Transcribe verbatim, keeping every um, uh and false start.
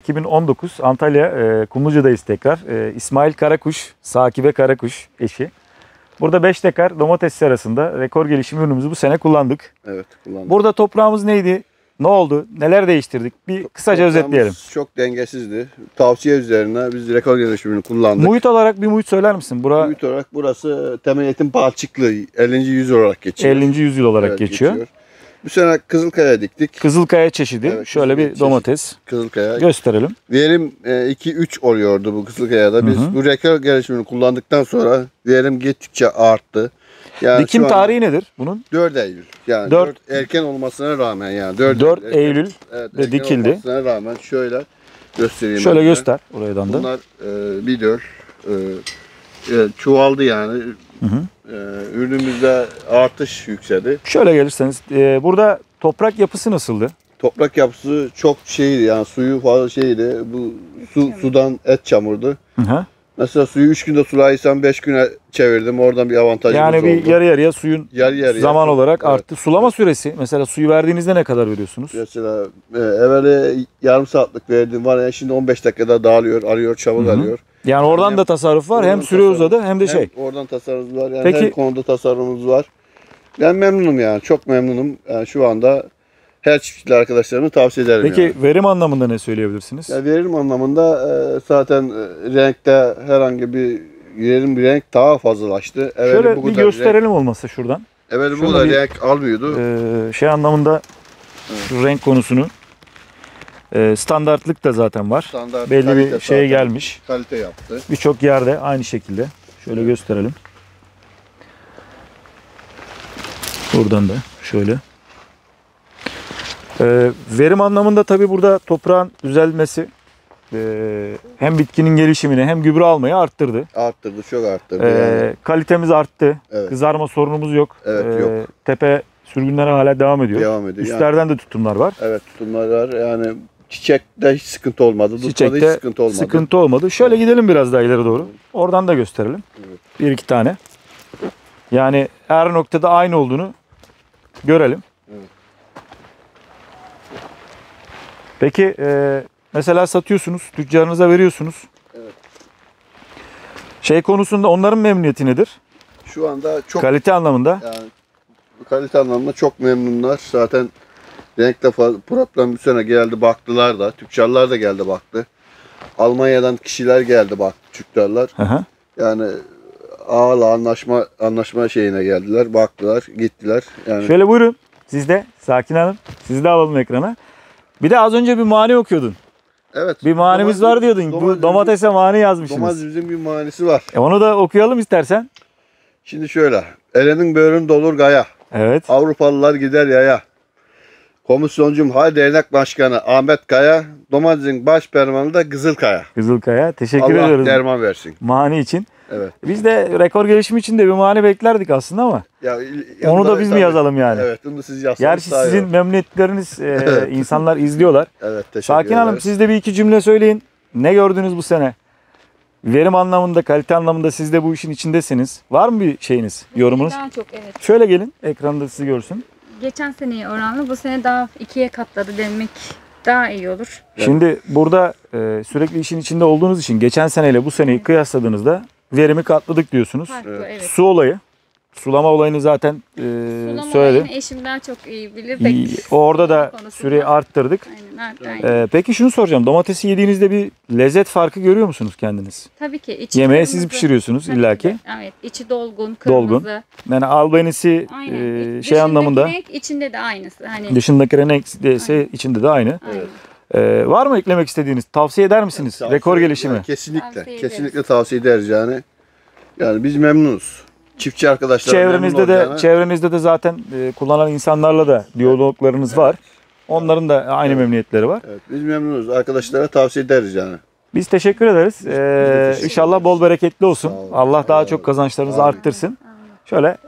iki bin on dokuz Antalya e, Kumluca'dayız tekrar. E, İsmail Karakuş, Sakibe Karakuş eşi. Burada beş dekar domates serasında rekor gelişim ürünümüzü bu sene kullandık. Evet, kullandık. Burada toprağımız neydi? Ne oldu? Neler değiştirdik? Bir kısaca Toprağımız özetleyelim. çok dengesizdi. Tavsiye üzerine biz rekor gelişimini kullandık. Muhit olarak bir muhit söyler misin? Bura Muhit olarak burası temel eğitim balçıklı ellinci yüzyıl olarak geçiyor. ellinci yüzyıl olarak Evet, geçiyor. Bu sene Kızılkaya diktik. Kızılkaya çeşidi. Evet, Şöyle Kızılkaya bir domates. Kızılkaya. Gösterelim. Verim iki üç oluyordu bu Kızılkaya'da. Biz Hı hı. bu rekor gelişimini kullandıktan sonra verim gittikçe arttı. Yani Dikim şu anda tarihi nedir bunun? dört Eylül. Yani dört dört erken olmasına rağmen yani dört, dört erken- Eylül evet, de erken dikildi. olmasına rağmen şöyle göstereyim. Şöyle ben size. göster oradan da. Bunlar e, bir dört e, e, çoğaldı yani. Hı hı. E, ürünümüzde artış yükseldi. Şöyle gelirseniz e, burada toprak yapısı nasıldı? Toprak yapısı çok şeydi yani suyu fazla şeydi. Bu su sudan et çamurdu. Hı hı. Mesela suyu üç günde sulaysam beş güne çevirdim. Oradan bir avantajımız Yani bir oldu. yarı yarıya suyun Yarı yarıya. zaman olarak Evet. arttı. Sulama süresi mesela suyu verdiğinizde ne kadar veriyorsunuz? Mesela e, evveli yarım saatlik verdiğim var ya şimdi on beş dakikada dağılıyor, arıyor, çabuk Hı hı. arıyor. Yani oradan Hem- da tasarruf var. Hem Oradan süre tasarruf- uzadı hem de hem şey. oradan tasarrufumuz var yani Peki- her konuda tasarrufumuz var. Ben memnunum yani çok memnunum. Yani şu anda her çiftçili arkadaşlarıma tavsiye ederim Peki yani. verim anlamında ne söyleyebilirsiniz? Ya verim anlamında e, zaten e, renkte herhangi bir verim bir renk daha fazlalaştı. Evveli Şöyle bu bir kadar gösterelim olmasa şuradan. Renk, evveli bu Şunu kadar bir- renk almıyordu. Ee, şey anlamında şu renk konusunu e, standartlık da zaten var. Standart Belli bir kalite şeye zaten gelmiş. Kalite yaptı. Birçok yerde aynı şekilde. Şöyle gösterelim. Buradan da şöyle. Ee, verim anlamında tabii burada toprağın düzelmesi e, hem bitkinin gelişimini hem gübre almayı arttırdı. Arttırdı, çok arttırdı Ee, yani. Kalitemiz arttı. Evet. Kızarma sorunumuz yok. Evet, Ee, yok. Tepe sürgünleri hala devam ediyor. Devam ediyor. Yani, Üstlerden de tutumlar var. evet, tutumlar var. Yani çiçekte hiç sıkıntı olmadı. Tutmada hiç Çiçekte sıkıntı olmadı. sıkıntı olmadı. Şöyle gidelim biraz daha ileri doğru. Oradan da gösterelim. Evet. Bir iki tane. Yani her noktada aynı olduğunu görelim. Evet. Peki e, mesela satıyorsunuz, tüccarınıza veriyorsunuz. Evet. Şey konusunda onların memnuniyeti nedir? Şu anda çok Kalite anlamında. yani kalite anlamında çok memnunlar. Zaten renkte fazla problem bir sene geldi baktılar da. Tüccarlar da geldi baktı. Almanya'dan kişiler geldi baktı tüccarlar. Hı hı. Yani ağla anlaşma anlaşma şeyine geldiler, baktılar, gittiler. Yani Şöyle buyurun. Siz de Sakin Hanım. Sizi de alalım ekrana. Bir de az önce bir mani okuyordun. evet. Bir manimiz domates- var diyordun. Bu domatese mani yazmışsınız. Domatesimizin bir manisi var. E onu da okuyalım istersen. Şimdi şöyle. Elenin böğrün dolur gaya. Evet. Avrupalılar gider yaya. Komisyoncum Hal Dernek Başkanı Ahmet Kaya. Domatesin baş permanı da Kızılkaya. Kızılkaya. Teşekkür Allah ediyoruz derman versin. mani için. Evet. Biz de rekor gelişim için de bir mani beklerdik aslında ama Ya, onu da biz mi yazalım yani? Evet, onu da siz yazsanız Gerçi daha iyi sizin olur. memnuniyetleriniz e, insanlar izliyorlar. Evet, teşekkür Sakin Hanım ederiz. siz de bir iki cümle söyleyin. Ne gördünüz bu sene? Verim anlamında, kalite anlamında siz de bu işin içindesiniz. Var mı bir şeyiniz, yorumunuz? Daha çok evet. Şöyle gelin, ekranda sizi görsün. Geçen seneye oranla bu sene daha ikiye katladı demek daha iyi olur. Şimdi burada e, sürekli işin içinde olduğunuz için geçen seneyle bu seneyi kıyasladığınızda verimi katladık diyorsunuz. Farklı Evet. evet. Su olayı, sulama olayını zaten e, Sulama söyledi. olayını eşim daha çok iyi bilir. İyi, Pek Orada da konusunda- süreyi arttırdık. Aynen, aynen, aynen. E, peki şunu soracağım. Domatesi yediğinizde bir lezzet farkı görüyor musunuz kendiniz? Tabii ki. içi Yemeği kırmızı. siz pişiriyorsunuz Tabii illaki. ki. Evet. içi dolgun, kırmızı. Dolgun. Yani albenisi Aynen. e, Dışındaki şey anlamında renk içinde de aynısı. Hani dışındaki renk ise içinde de aynı. aynen. E, var mı eklemek istediğiniz? Tavsiye eder misiniz? Tavsiye- Rekor gelişimi. yani kesinlikle, Tavsiye kesinlikle ederiz. tavsiye ederiz yani. Yani biz memnunuz. Çiftçi arkadaşlar Çevrenizde de çevrenizde de zaten e, kullanan insanlarla da diyaloglarınız var. Onların da aynı Evet. memnuniyetleri var. Evet, biz memnunuz. Arkadaşlara tavsiye ederiz yani. Biz teşekkür ederiz. Ee, teşekkür inşallah ederiz. bol bereketli olsun. Sağ olun. Allah daha Allah çok razı kazançlarınızı olsun. arttırsın. Şöyle